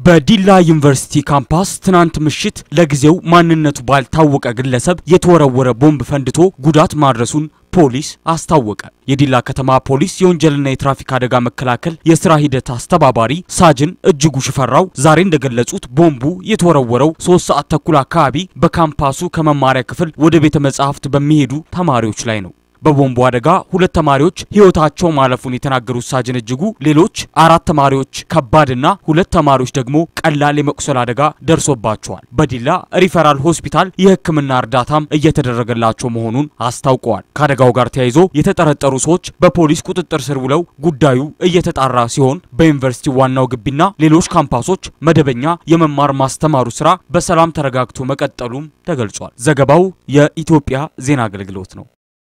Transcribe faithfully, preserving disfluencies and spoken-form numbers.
በዲላ ዩኒቨርሲቲ ካምፓስ ትናንት ምሽት ለጊዜው ማንነቱ ባልታወቀ ግለሰብ የተወረወረ ቦምብ ፈንድቶ ጉዳት ማድረሱን ፖሊስ አስታወቀ። የዲላ ከተማ ፖሊስ የወንጀልና የትራፊክ አደጋ መከላከል የሥራ ሂደት አስተባባሪ ሳጅን እጅጉ ሽፈራው ዛሬ እንደገለጹት ቦምቡ የተወረወረው ሶስት ሰዓት ተኩል አካባቢ በካምፓሱ ከመማሪያ ክፍል ወደ ቤተ መጻሕፍት በሚሄዱ ተማሪዎች ላይ ነው። በቦምቡ አደጋ ሁለት ተማሪዎች ሕይወታቸው ማለፉን የተናገሩት ሳጅን እጅጉ ሌሎች አራት ተማሪዎች ከባድና ሁለት ተማሪዎች ደግሞ ቀላል የመቁሰል አደጋ ደርሶባቸዋል። በዲላ ሪፈራል ሆስፒታል የሕክምና እርዳታም እየተደረገላቸው መሆኑን አስታውቀዋል። ከአደጋው ጋር ተያይዞ የተጠረጠሩ ሰዎች በፖሊስ ቁጥጥር ስር ውለው ጉዳዩ እየተጣራ ሲሆን በዩኒቨርሲቲ ዋናው ግቢና ሌሎች ካምፓሶች መደበኛ የመማር ማስተማሩ ስራ በሰላም ተረጋግቶ መቀጠሉም ተገልጿል። ዘገባው የኢትዮጵያ ዜና አገልግሎት ነው።